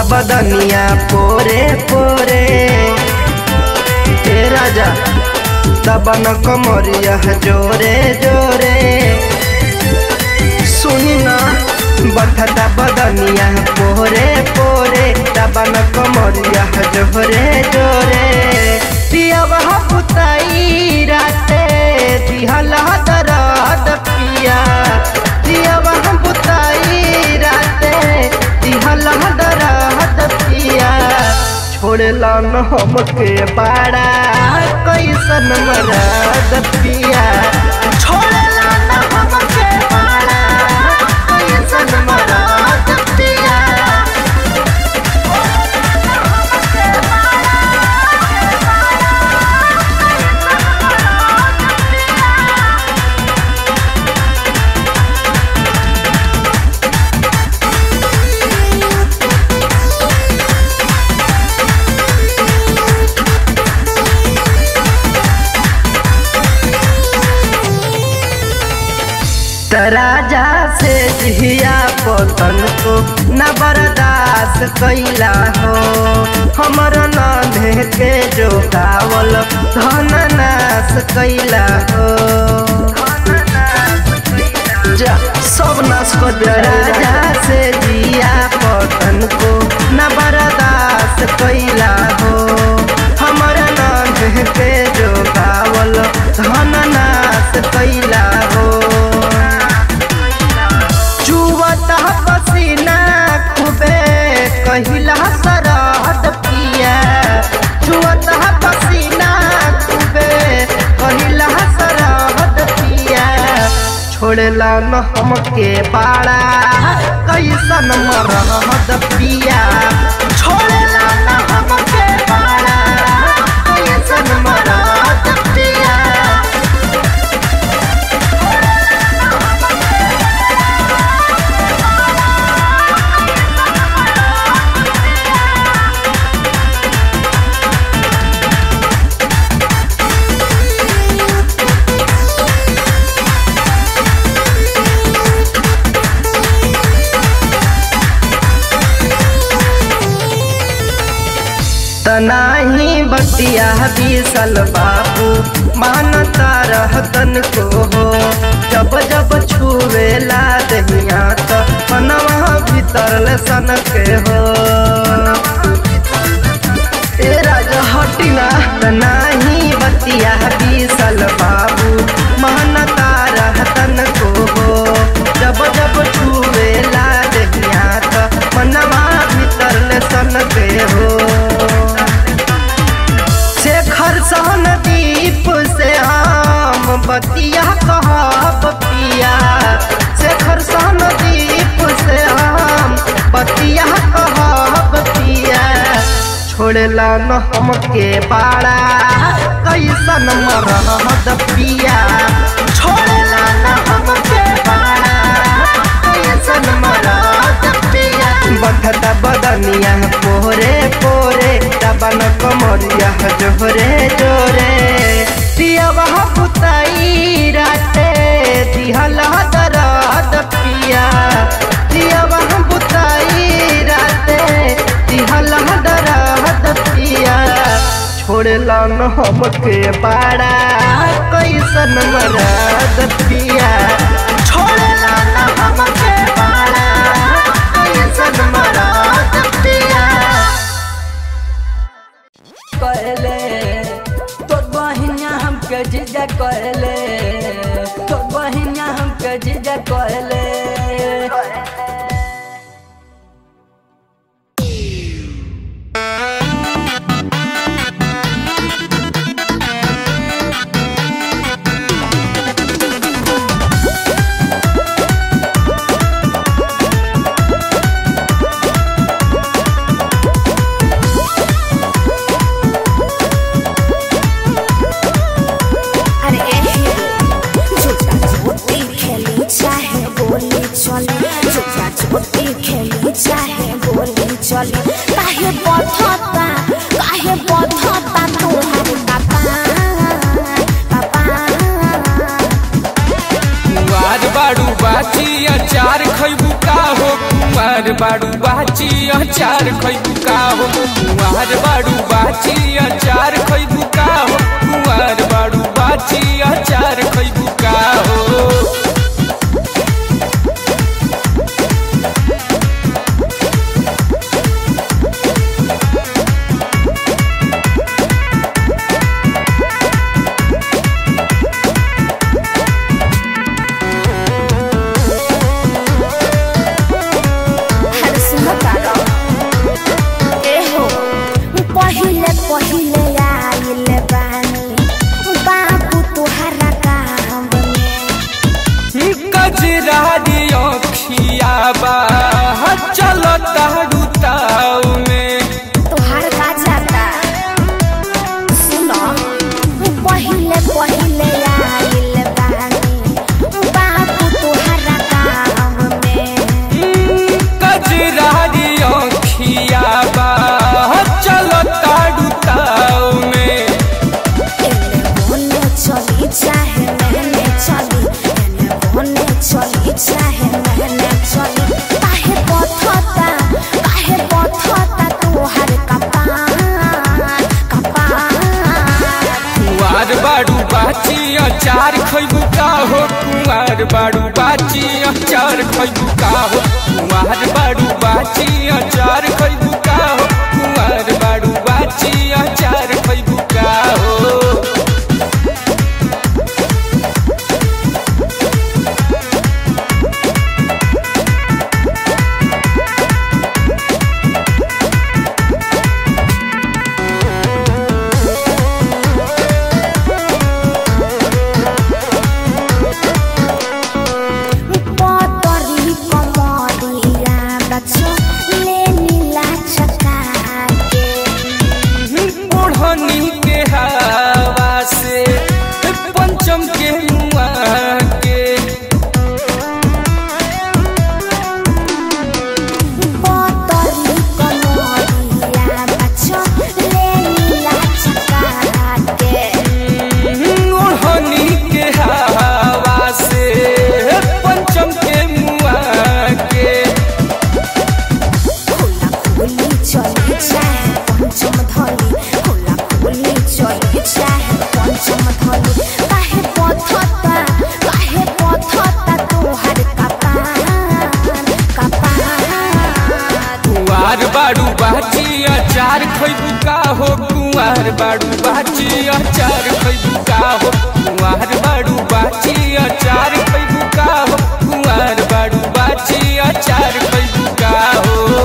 बदनिया पोरे पोरे हे राजा दबन कमरिया जोरे जोरे सुनी ना बठता बदनिया पोरे पोरे दबन कमरिया जोरे जोरे पिया वह पुताई राते दिहला दरद पिया पिया वह पुताई राते दिहला दरद पिया छोड़ला न हमके बाड़ा कैसन मरद पिया छोड़ला न हमके बाड़ा कैसन मरद पिया राजा से जिया पतन को न बर्दाश्त कैला हो हमर नाधे के जो गावल धन नाश कैला हो जा सब नाश कर राजा से जिया पतन को न बर्दाश्त कैला हो हमर नाधे के जो गावल धन नाश कैला हो पसीना खूबे कहिला सरहद पिया छुअता पसीना खूबे कहिला सरहद पिया छोड़ला न हमके बाड़ा कैसन मरहद पिया छोड़ला न हमके बाड़ा कैसन मरहद पिया नाही बतिया बीसल बाबू मानता रहतन को हो जब जब छुवेला दहिया तो मनवा भीतर सन के हो ए राजा हटिना नाही बतिया बीसल बाबू मानता रहतन को हो जब जब छुवेला दहिया तो मनवा भीतर सन के हो सहन दीप से हम बतिया कहब पिया शेखर सहन दीप से हम बतिया कहब पिया छोड़ला न हमके बाड़ा कैसन मरहद पिया छोड़ला न हमके बाड़ा कैसन मरहद पिया बठता बदनिया पोरे पोरे दबन कमरिया जोरे जोरे पिया वह पुताई राते दिहला दरद पिया पिया वह पुताई राते दिहला दरद पिया छोड़ला न हमके बाड़ा कैसन मरद पिया छोड़ला न हमके बाड़ा कैसन मरद पिया कहले तोर बहिनिया हमके जीजा कहले तोर बहिनिया हमके जीजा कहले काहे बधता तोहर पापा बाड़ू बाची अचार खैबू का हो कुमार कुंवार बाड़ू बाची अचार खैबू का हो कुंवार बाड़ू बाची अचार खैबू का हो कुंवार बाड़ू बाची अचार खैबू का हो चलता रुताऊ में तोहार का जाता सुनो पहिले पहिले आइल बानी बाबू तोहारा काम में कजरारी अखिया बा चलता रुताऊ में बोने चली चाहे मैंने चली बोने चली चाहे मैंने चली बाड़ू बाची अचार खैबू का हो कुंवार बाड़ू बाची अचार खैबू का हो कुंवार बाड़ू बाची अचार खैबू का हो कुंवार बाड़ू बाची अचार खैबू का हो बाड़ू बाची अचार खैबू का हो कुंवार बाड़ू बाची अचार खैबू का हो कुंवार बाड़ू बाची अचार खैबू का हो कुंवार बाड़ू बाची अचार खैबू का हो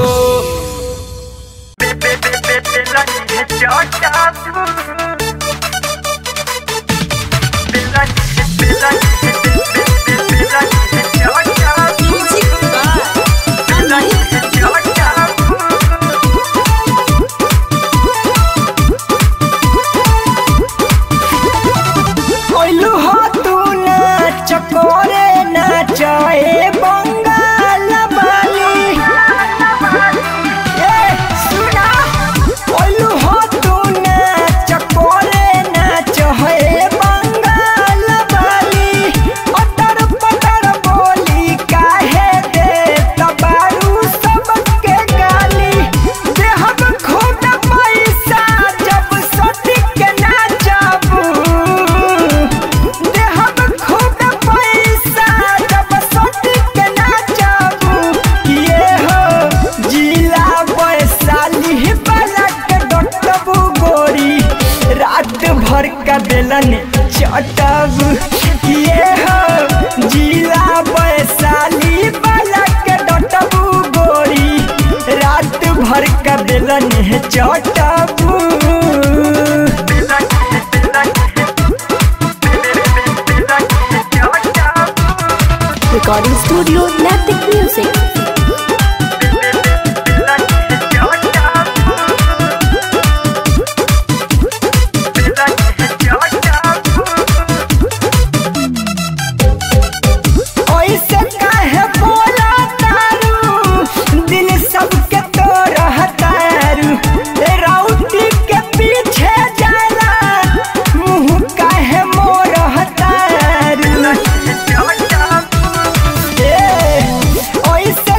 चाहे बंगाल वाली सुना बोलू हो तू नाच कोले नाच है बंगाल वाली पटर पटर बोली काहे दे तबारू सबके गाली दे हम खूब पैसा जब सटी के नाचबू दे हम खूब पैसा भर का बेलन चटब ये हो जिला वैशाली वाला के डटबू गोरी रात भर का बेलन चटबू रिकॉर्डिंग स्टूडियो नैतिक म्यूजिक ऐसे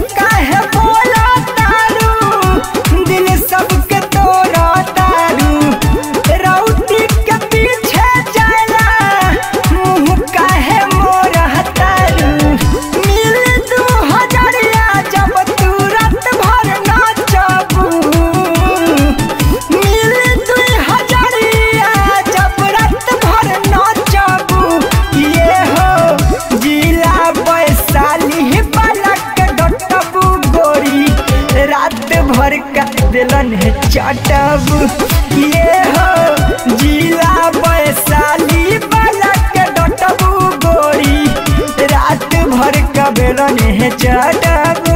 बेलन है चटबू ये हो जिला वैशाली वाला के डटबू गोरी रात भर का बेलन है चटबू।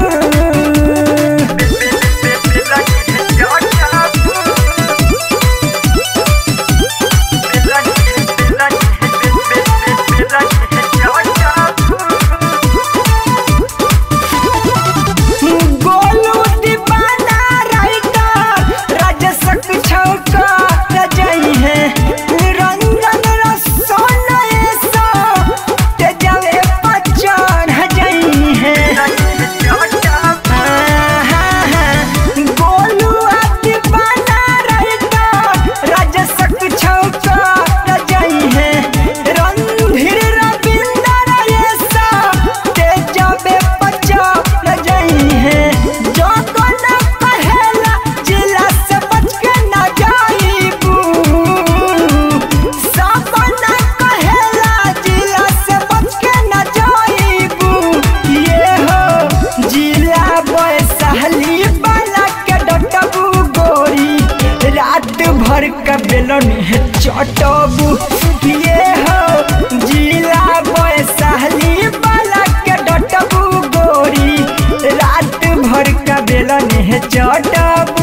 बेलन है चटबू ये हो जिला वैशाली वाला के डटबू गोरी रात भर का बेलन है चटबू।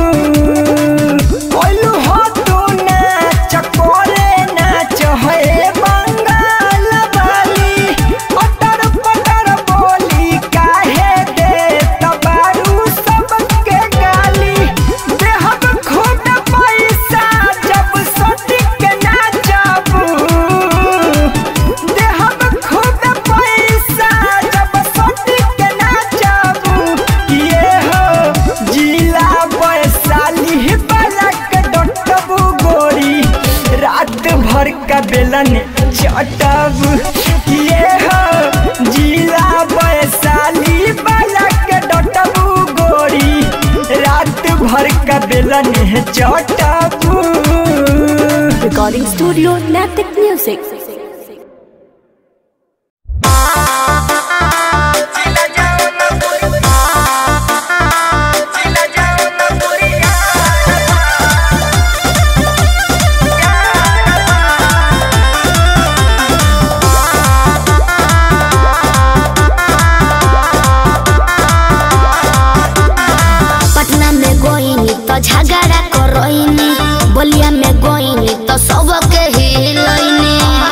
ओलू हो तू नाच कोरे नाच है बंगाल वाली पटर पटर बोली काहे दे तबारू सबके गाली देहब खूब पैसा जब सती के नाचबू देहब खूब पैसा जब सती के नाचबू ये हो जिला वैशाली वाला के डटबू गोरी रात भर का बेलन चटबू ये हो जिला वैशाली वाला के डटबू गोरी रात भर का बेलन है चटबू। Recording Studio Naptic Music. Patna में गोइनी तो झगड़ा करोइनी बलिया में गोइनी तो सबके हिलइनी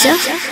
अच्छा